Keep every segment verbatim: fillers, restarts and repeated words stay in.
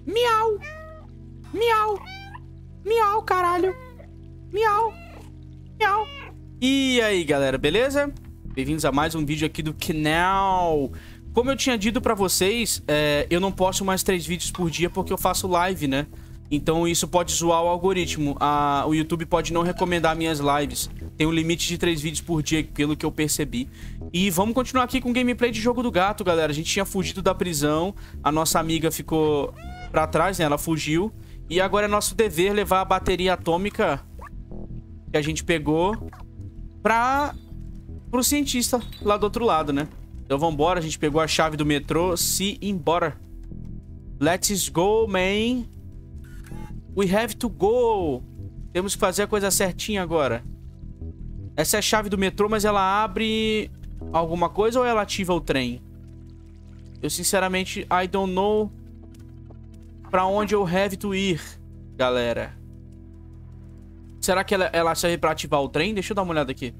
Miau. Miau. Miau, caralho. Miau. Miau. E aí, galera, beleza? Bem-vindos a mais um vídeo aqui do canal. Como eu tinha dito pra vocês, é, eu não posto mais três vídeos por dia porque eu faço live, né? Então isso pode zoar o algoritmo. A, o YouTube pode não recomendar minhas lives. Tem um limite de três vídeos por dia, pelo que eu percebi. E vamos continuar aqui com o gameplay de Jogo do Gato, galera. A gente tinha fugido da prisão. A nossa amiga ficou pra trás, né? Ela fugiu. E agora é nosso dever levar a bateria atômica que a gente pegou pra... pro cientista lá do outro lado, né? Então vambora, a gente pegou a chave do metrô. Se embora. Let's go, man. We have to go. Temos que fazer a coisa certinha agora. Essa é a chave do metrô, mas ela abre alguma coisa ou ela ativa o trem? Eu sinceramente, I don't know pra onde eu have to ir, galera. Será que ela, ela serve pra ativar o trem? Deixa eu dar uma olhada aqui.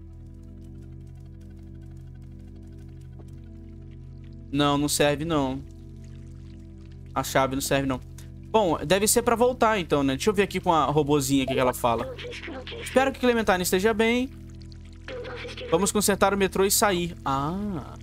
Não, não serve não. A chave não serve não. Bom, deve ser pra voltar então, né? Deixa eu ver aqui com a robozinha o que ela fala. Espero que Clementine esteja bem. Vamos consertar o metrô e sair. Ah.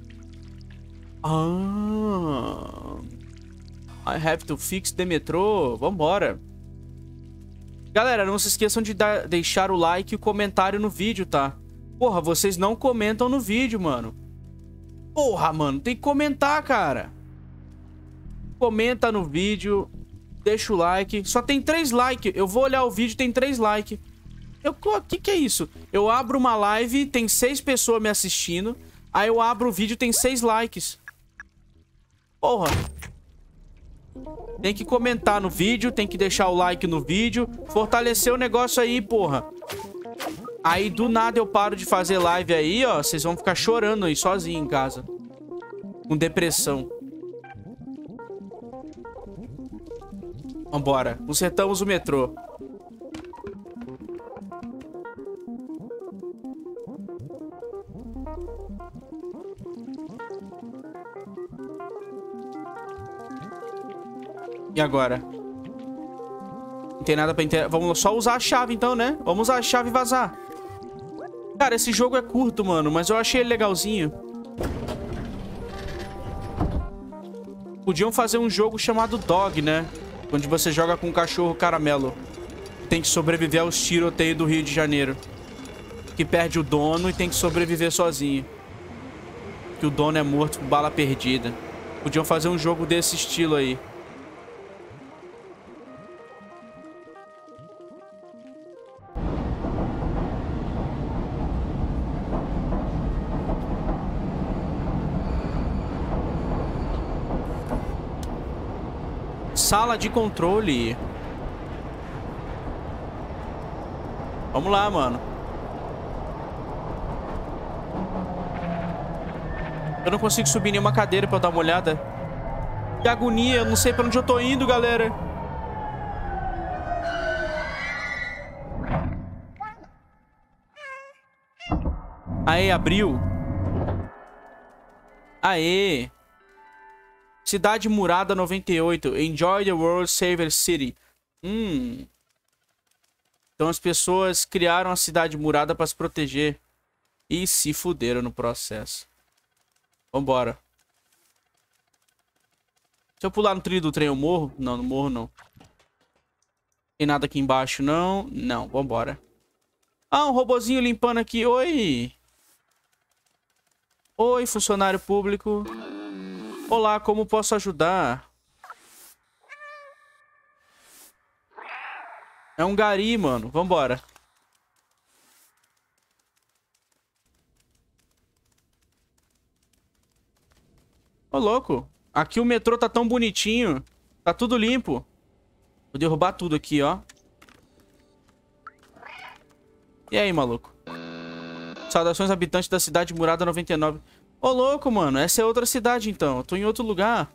Ah. I have to fix the metrô. Vambora. Galera, não se esqueçam de dar, deixar o like e o comentário no vídeo, tá? Porra, vocês não comentam no vídeo, mano. Porra, mano, tem que comentar, cara. Comenta no vídeo. Deixa o like. Só tem três likes. Eu vou olhar o vídeo, tem três likes. Eu, o que que é isso? Eu abro uma live, tem seis pessoas me assistindo. Aí eu abro o vídeo, tem seis likes. Porra. Tem que comentar no vídeo, tem que deixar o like no vídeo. Fortalecer o negócio aí, porra. Aí do nada eu paro de fazer live aí, ó. Vocês vão ficar chorando aí sozinho em casa. Com depressão. Vambora. Consertamos o metrô. E agora? Não tem nada pra inter... Vamos só usar a chave então, né? Vamos usar a chave e vazar. Cara, esse jogo é curto, mano. Mas eu achei ele legalzinho. Podiam fazer um jogo chamado Dog, né? Onde você joga com um cachorro caramelo. Tem que sobreviver aos tiroteios do Rio de Janeiro. Que perde o dono e tem que sobreviver sozinho. Que o dono é morto com bala perdida. Podiam fazer um jogo desse estilo aí. Sala de controle. Vamos lá, mano. Eu não consigo subir nenhuma cadeira pra eu dar uma olhada. Que agonia, eu não sei pra onde eu tô indo, galera. Aê, abriu. Aê. Cidade Murada noventa e oito. Enjoy the World Saver City. Hum. Então as pessoas criaram a Cidade Murada pra se proteger. E se fuderam no processo. Vambora. Se eu pular no trilho do trem eu morro? Não, não morro não. Tem nada aqui embaixo não? Não, vambora. Ah, um robozinho limpando aqui. Oi. Oi, funcionário público. Olá, como posso ajudar? É um gari, mano. Vambora. Ô, louco. Aqui o metrô tá tão bonitinho. Tá tudo limpo. Vou derrubar tudo aqui, ó. E aí, maluco? Saudações, habitantes da cidade Murada noventa e nove. Ô, louco, mano. Essa é outra cidade, então. Eu tô em outro lugar.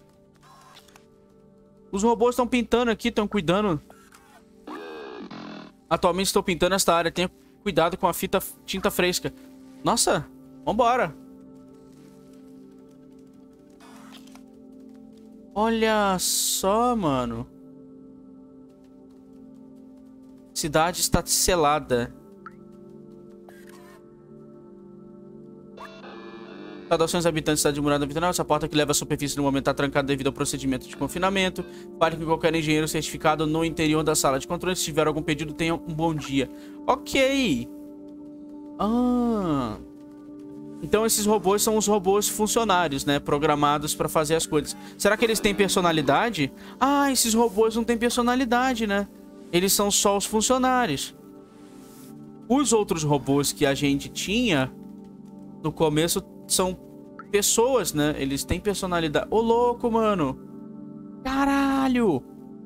Os robôs estão pintando aqui, estão cuidando. Atualmente estou pintando esta área. Tenha cuidado com a fita tinta fresca. Nossa, vambora. Olha só, mano. Cidade está selada. Saudações, habitantes da cidade de Murada Vital. Essa porta que leva à superfície no momento está trancada devido ao procedimento de confinamento. Fale com qualquer engenheiro certificado no interior da sala de controle. Se tiver algum pedido, tenha um bom dia. Ok. Ah. Então esses robôs são os robôs funcionários, né? Programados para fazer as coisas. Será que eles têm personalidade? Ah, esses robôs não têm personalidade, né? Eles são só os funcionários. Os outros robôs que a gente tinha no começo são pessoas, né? Eles têm personalidade. Ô, louco, mano. Caralho.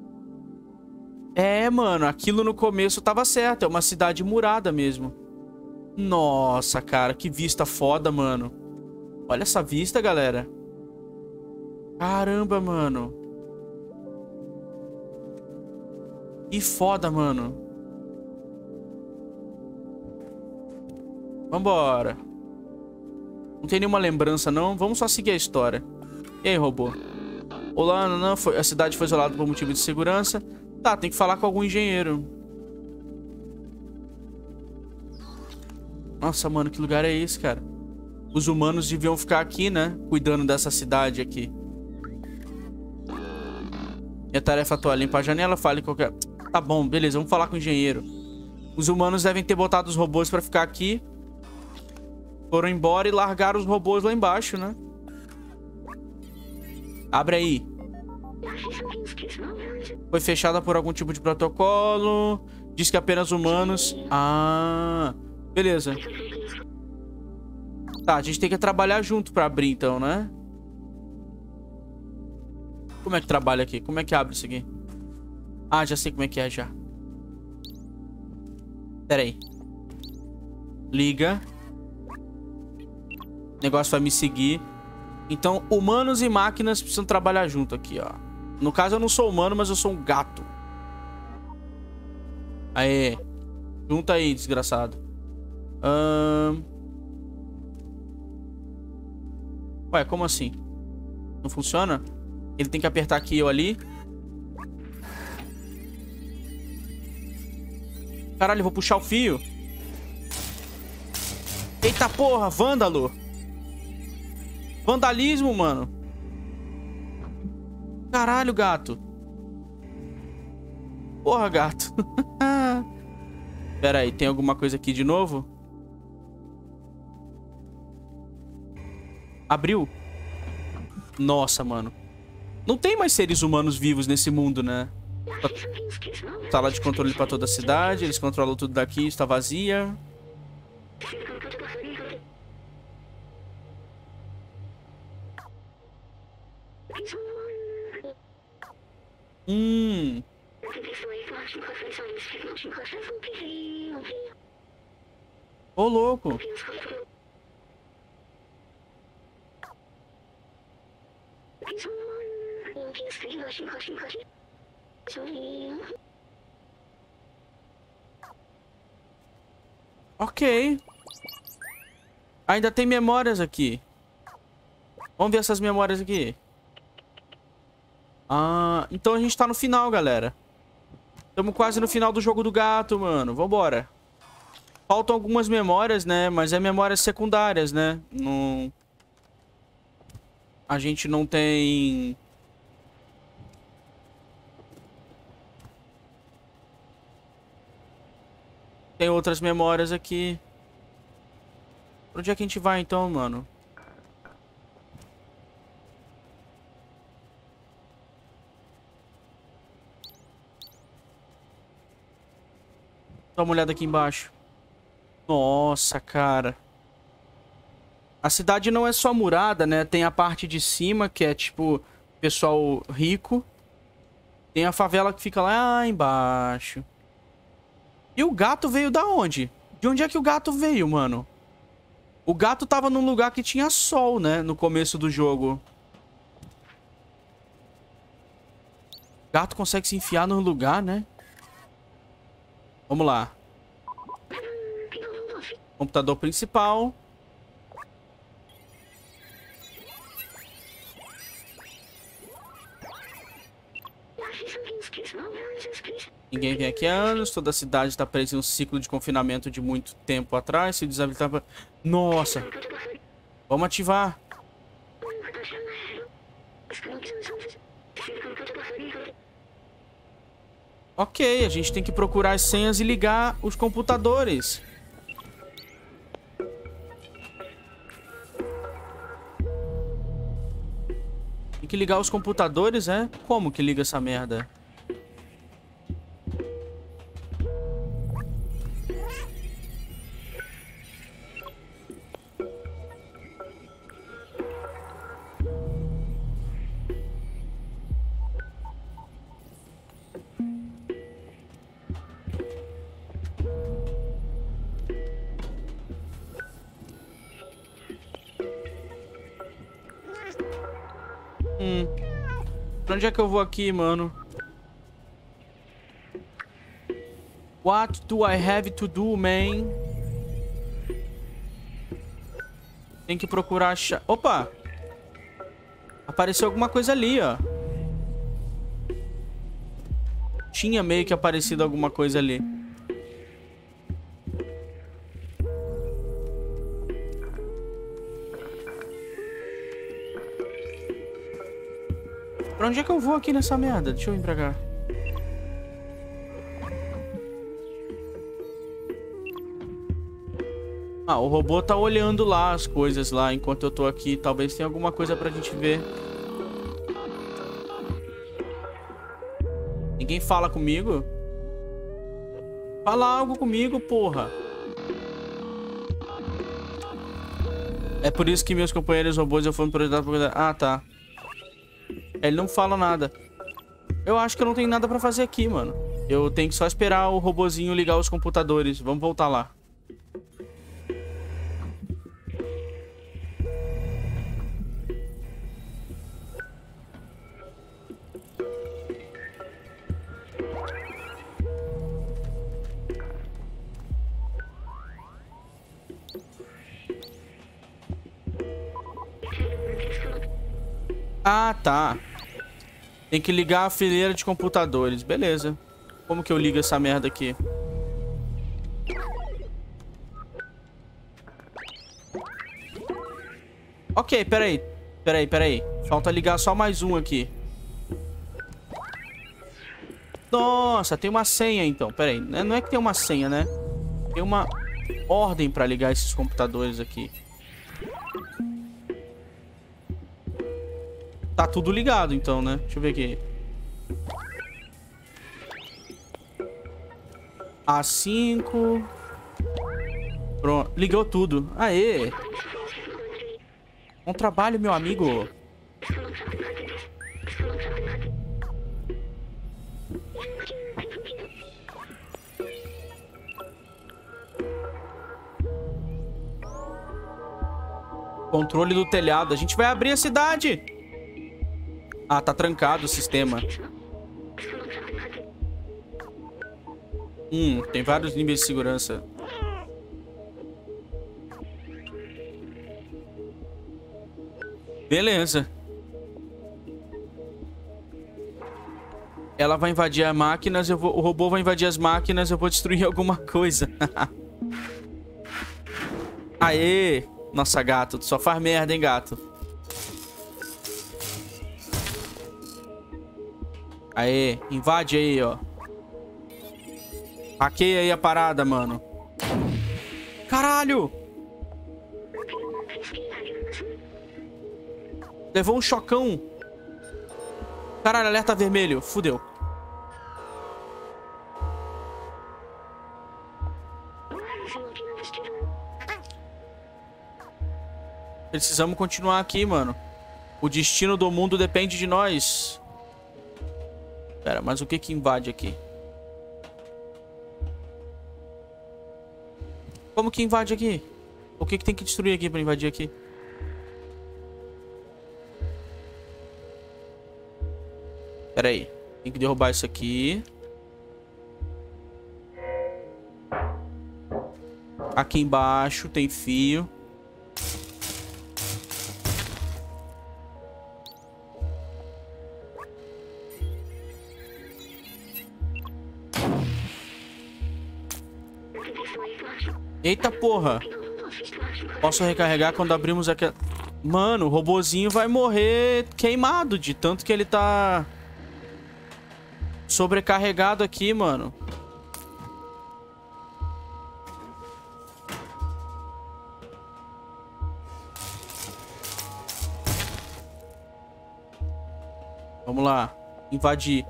É, mano. Aquilo no começo tava certo. É uma cidade murada mesmo. Nossa, cara. Que vista foda, mano. Olha essa vista, galera. Caramba, mano. Que foda, mano. Vambora. Não tem nenhuma lembrança, não. Vamos só seguir a história. E aí, robô? Olá, não, não. Foi... A cidade foi isolada por motivo de segurança. Tá, tem que falar com algum engenheiro. Nossa, mano, que lugar é esse, cara? Os humanos deviam ficar aqui, né? Cuidando dessa cidade aqui. Minha tarefa atual é limpar a janela. Fale qualquer... Tá bom, beleza. Vamos falar com o engenheiro. Os humanos devem ter botado os robôs pra ficar aqui. Foram embora e largaram os robôs lá embaixo, né? Abre aí. Foi fechada por algum tipo de protocolo. Diz que apenas humanos... Ah... Beleza. Tá, a gente tem que trabalhar junto pra abrir, então, né? Como é que trabalha aqui? Como é que abre isso aqui? Ah, já sei como é que é, já. Pera aí. Liga. O negócio vai me seguir. Então, humanos e máquinas precisam trabalhar junto aqui, ó. No caso, eu não sou humano, mas eu sou um gato. Aê. Junta aí, desgraçado. Ahn... Ué, como assim? Não funciona? Ele tem que apertar aqui ou ali. Caralho, eu vou puxar o fio. Eita porra, vândalo. Vandalismo, mano. Caralho, gato. Porra, gato. Pera aí, tem alguma coisa aqui de novo? Abriu? Nossa, mano. Não tem mais seres humanos vivos nesse mundo, né? Sala de controle pra toda a cidade. Eles controlam tudo daqui. Está vazia. Hum. Ô, louco. Ok. Ainda tem memórias aqui. Vamos ver essas memórias aqui. Ah, então a gente tá no final, galera. Estamos quase no final do jogo do gato, mano. Vambora. Faltam algumas memórias, né? Mas é memórias secundárias, né? Não... A gente não tem... Tem outras memórias aqui. Pra onde é que a gente vai, então, mano? Dá uma olhada aqui embaixo. Nossa, cara. A cidade não é só murada, né? Tem a parte de cima, que é, tipo, pessoal rico. Tem a favela que fica lá embaixo. E o gato veio da onde? De onde é que o gato veio, mano? O gato tava num lugar que tinha sol, né? No começo do jogo. O gato consegue se enfiar no lugar, né? Vamos lá. Computador principal. Ninguém vem aqui há anos. Toda a cidade está presa em um ciclo de confinamento de muito tempo atrás. Se desabilitar pra... Nossa. Vamos ativar. Ok, a gente tem que procurar as senhas e ligar os computadores. Tem que ligar os computadores, é? Como que liga essa merda? Hum. Pra onde é que eu vou aqui, mano? What do I have to do, man? Tem que procurar achar... Opa! Apareceu alguma coisa ali, ó. Tinha meio que aparecido alguma coisa ali. Pra onde é que eu vou aqui nessa merda? Deixa eu vir pra cá. Ah, o robô tá olhando lá as coisas lá enquanto eu tô aqui. Talvez tenha alguma coisa pra gente ver. Ninguém fala comigo? Fala algo comigo, porra. É por isso que meus companheiros robôs eu fui projetado pra... Ah, tá. Ele não fala nada. Eu acho que eu não tenho nada pra fazer aqui, mano. Eu tenho que só esperar o robozinho ligar os computadores. Vamos voltar lá. Ah, tá. Tem que ligar a fileira de computadores. Beleza. Como que eu ligo essa merda aqui? Ok, peraí. Peraí, peraí. Falta ligar só mais um aqui. Nossa, tem uma senha então. Peraí. Não é que tem uma senha, né? Tem uma ordem pra ligar esses computadores aqui. Tá tudo ligado, então, né? Deixa eu ver aqui. A cinco. Pronto. Ligou tudo. Aê. Bom trabalho, meu amigo. Controle do telhado. A gente vai abrir a cidade. Ah, tá trancado o sistema. Hum, tem vários níveis de segurança. Beleza. Ela vai invadir as máquinas, eu vou... o robô vai invadir as máquinas, eu vou destruir alguma coisa. Aê! Nossa, gato, tu só faz merda, hein, gato? Aê, invade aí, ó. Hackeia aí a parada, mano. Caralho! Levou um chocão. Caralho, alerta vermelho. Fudeu. Precisamos continuar aqui, mano. O destino do mundo depende de nós. Pera, mas o que que invade aqui? Como que invade aqui? O que que tem que destruir aqui pra invadir aqui? Pera aí. Tem que derrubar isso aqui. Aqui embaixo tem fio. Eita porra. Posso recarregar quando abrimos aquela... Mano, o robozinho vai morrer queimado de tanto que ele tá sobrecarregado aqui, mano. Vamos lá. Invadir.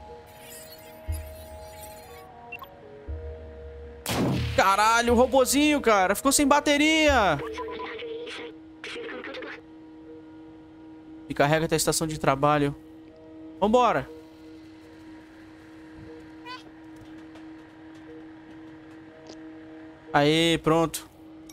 Caralho, o robozinho, cara. Ficou sem bateria. E carrega até a estação de trabalho. Vambora. Aê, pronto.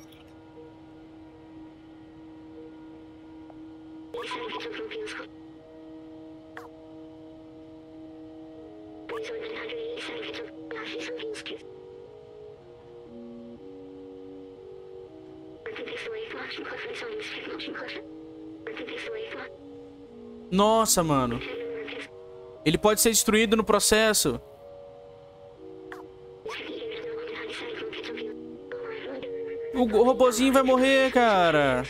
Nossa, mano. Ele pode ser destruído no processo. O robozinho vai morrer, cara.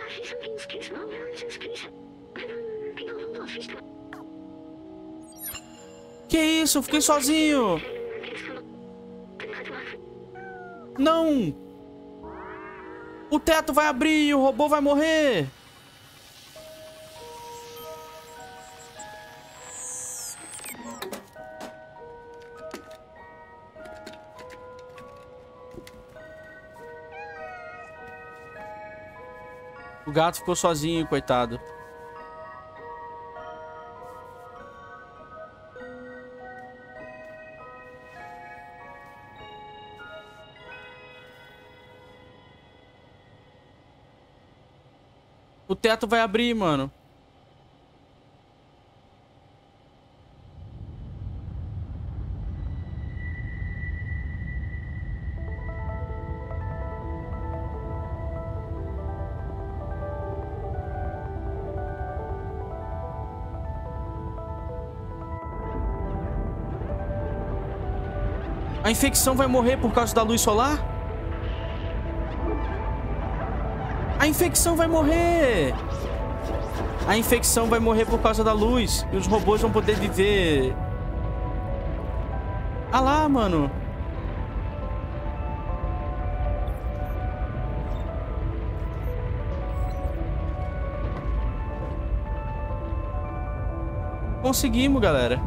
Que isso? Eu fiquei sozinho. Não. O teto vai abrir e o robô vai morrer. O gato ficou sozinho, coitado. O teto vai abrir, mano. A infecção vai morrer por causa da luz solar? A infecção vai morrer! A infecção vai morrer por causa da luz. E os robôs vão poder viver. Ah lá, mano. Conseguimos, galera.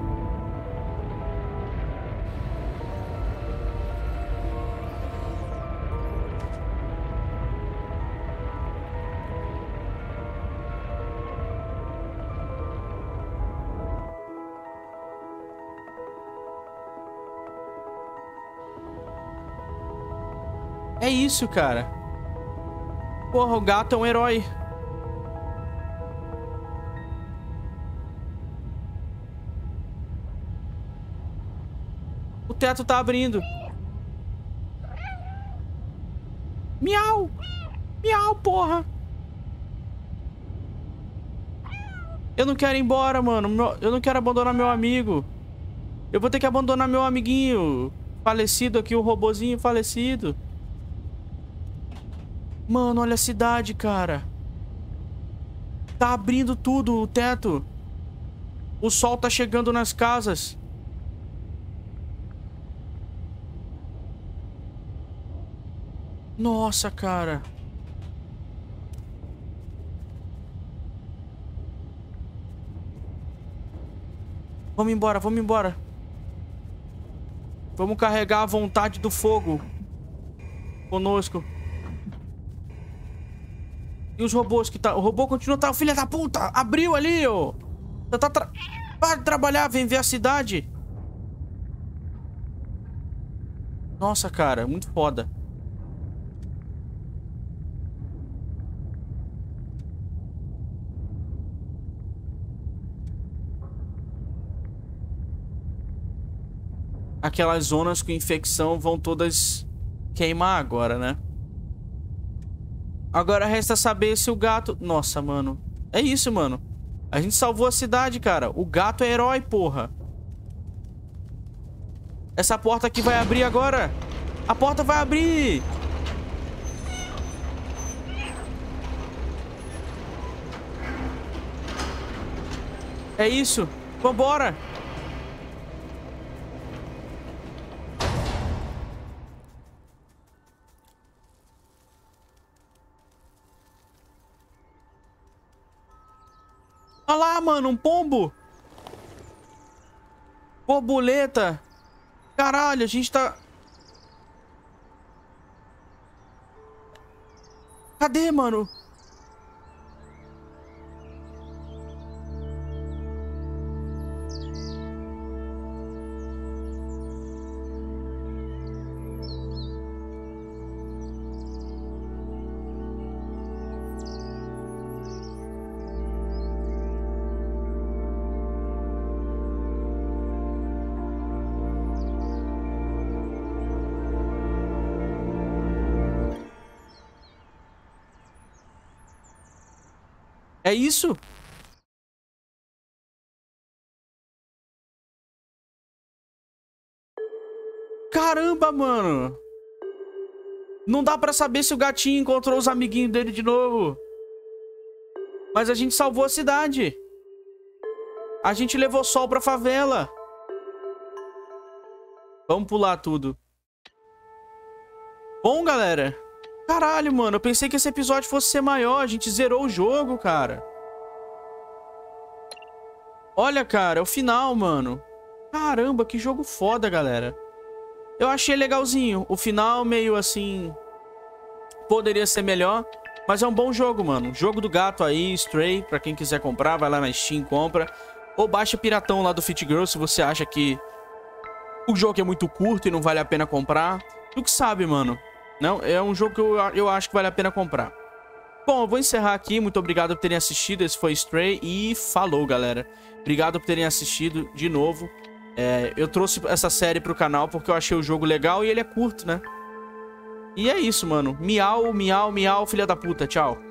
É isso, cara. Porra, o gato é um herói. O teto tá abrindo. Miau! Miau, porra! Eu não quero ir embora, mano. Eu não quero abandonar meu amigo. Eu vou ter que abandonar meu amiguinho falecido aqui, o robozinho falecido. Mano, olha a cidade, cara. Tá abrindo tudo, o teto. O sol tá chegando nas casas. Nossa, cara. Vamos embora, vamos embora. Vamos carregar a vontade do fogo conosco. E os robôs que tá... O robô continua... Tá... Filha da puta! Abriu ali, ô! Você tá... Tra... Para de trabalhar, vem ver a cidade. Nossa, cara. Muito foda. Aquelas zonas com infecção vão todas queimar agora, né? Agora resta saber se o gato... Nossa, mano. É isso, mano. A gente salvou a cidade, cara. O gato é herói, porra. Essa porta aqui vai abrir agora. A porta vai abrir. É isso. Vambora. Olha lá, mano, um pombo. Borboleta. Caralho, a gente tá... Cadê, mano? É isso? Caramba, mano. Não dá pra saber se o gatinho encontrou os amiguinhos dele de novo. Mas a gente salvou a cidade. A gente levou sol pra favela. Vamos pular tudo. Bom, galera. Caralho, mano. Eu pensei que esse episódio fosse ser maior. A gente zerou o jogo, cara. Olha, cara. É o final, mano. Caramba, que jogo foda, galera. Eu achei legalzinho. O final meio assim... Poderia ser melhor. Mas é um bom jogo, mano. Jogo do gato aí, Stray. Pra quem quiser comprar, vai lá na Steam, compra. Ou baixa piratão lá do Fit Girl se você acha que o jogo é muito curto e não vale a pena comprar. Tu que sabe, mano. Não, é um jogo que eu, eu acho que vale a pena comprar. Bom, eu vou encerrar aqui. Muito obrigado por terem assistido. Esse foi Stray. E falou, galera. Obrigado por terem assistido de novo. É, eu trouxe essa série pro canal porque eu achei o jogo legal e ele é curto, né? E é isso, mano. Miau, miau, miau, filha da puta. Tchau.